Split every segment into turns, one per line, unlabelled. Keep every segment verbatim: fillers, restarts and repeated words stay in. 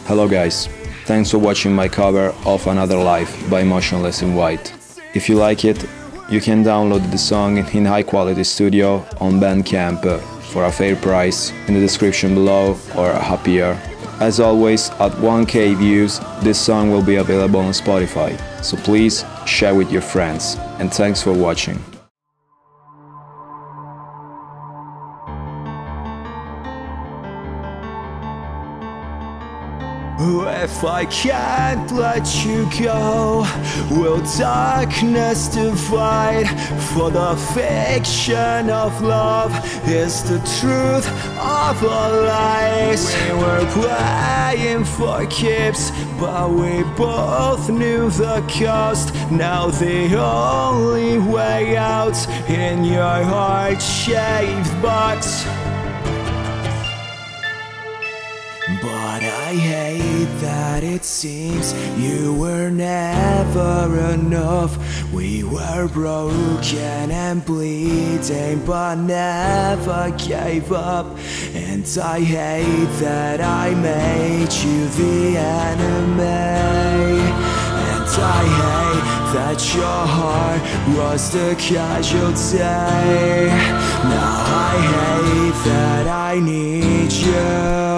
Hello guys, thanks for watching my cover of Another Life by Motionless in White. If you like it, you can download the song in high quality studio on Bandcamp for a fair price in the description below or up here. As always, at one K views, this song will be available on Spotify, so please share with your friends, and thanks for watching.
If I can't let you go, will darkness divide? For the fiction of love is the truth of our lies. We were playing for keeps, but we both knew the cost. Now the only way out in your heart-shaped box. But I hate that it seems you were never enough. We were broken and bleeding but never gave up. And I hate that I made you the enemy. And I hate that your heart was the casualty. Now I hate that I need you.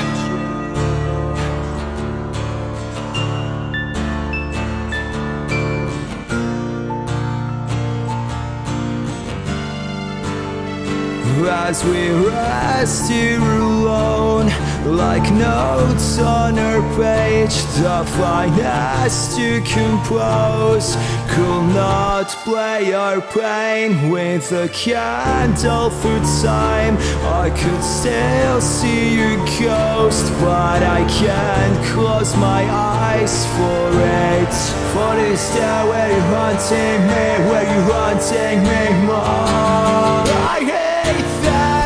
As we rest here alone, like notes on our page, the finest to compose could not play our pain with a candle through time. I could still see your ghost, but I can't close my eyes for it. For this day where you're haunting me, where you're haunting me more. I hate that